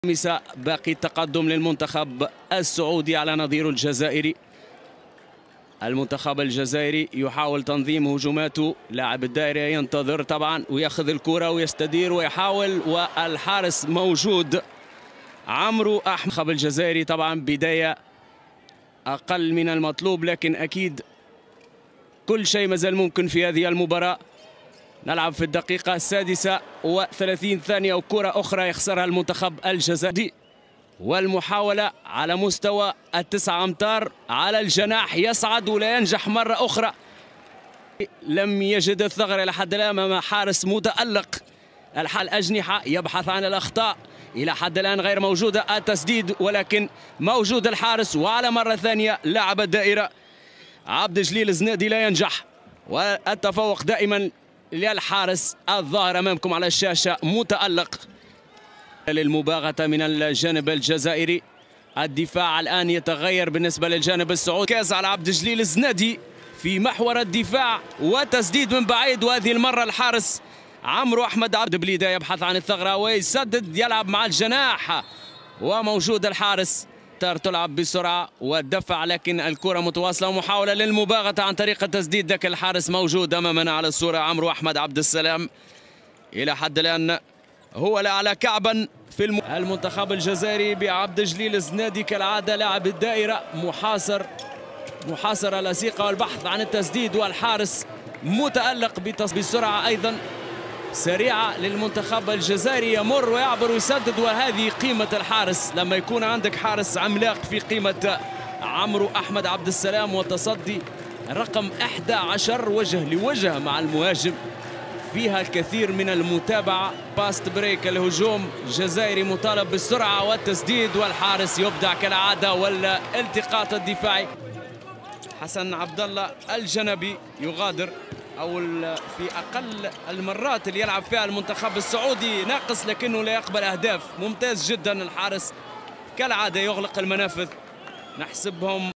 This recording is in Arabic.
باقي التقدم للمنتخب السعودي على نظيره الجزائري. المنتخب الجزائري يحاول تنظيم هجماته، لاعب الدائرة ينتظر طبعا ويأخذ الكرة ويستدير ويحاول، والحارس موجود عمرو أحمد. المنتخب الجزائري طبعا بداية أقل من المطلوب، لكن أكيد كل شيء مازال ممكن في هذه المباراة. نلعب في الدقيقة 36 ثانية وكرة أخرى يخسرها المنتخب الجزائري، والمحاولة على مستوى 9 أمتار على الجناح، يصعد ولا ينجح مرة أخرى. لم يجد الثغرة لحد الآن أمام حارس متألق. الأجنحة يبحث عن الأخطاء، إلى حد الآن غير موجودة التسديد، ولكن موجود الحارس. وعلى مرة ثانية لاعب الدائرة عبد الجليل الزنادي لا ينجح، والتفوق دائما للحارس الظاهر أمامكم على الشاشة متألق. للمباغتة من الجانب الجزائري، الدفاع الآن يتغير بالنسبة للجانب السعودي. كاز على عبد الجليل الزنادي في محور الدفاع وتسديد من بعيد، وهذه المرة الحارس عمرو أحمد عبد بليدة يبحث عن الثغرة ويسدد، يلعب مع الجناح وموجود الحارس. تلعب بسرعة والدفع، لكن الكرة متواصلة ومحاولة للمباغتة عن طريق التسديد، لكن الحارس موجود أمامنا على الصورة عمرو أحمد عبد السلام. إلى حد الآن هو الأعلى كعبا في المنتخب الجزائري بعبد الجليل الزنادي كالعادة لاعب الدائرة، محاصرة لصيقة والبحث عن التسديد، والحارس متألق بسرعة أيضا سريعة للمنتخب الجزائري، يمر ويعبر ويسدد. وهذه قيمة الحارس لما يكون عندك حارس عملاق في قيمة عمرو أحمد عبد السلام، وتصدي رقم 11 وجه لوجه مع المهاجم، فيها الكثير من المتابعة. باست بريك، الهجوم الجزائري مطالب بالسرعة والتسديد، والحارس يبدع كالعادة، والالتقاط الدفاعي. حسن عبد الله الجنبي يغادر، أو في أقل المرات اللي يلعب فيها المنتخب السعودي ناقص، لكنه لا يقبل أهداف. ممتاز جدا الحارس كالعادة، يغلق المنافذ. نحسبهم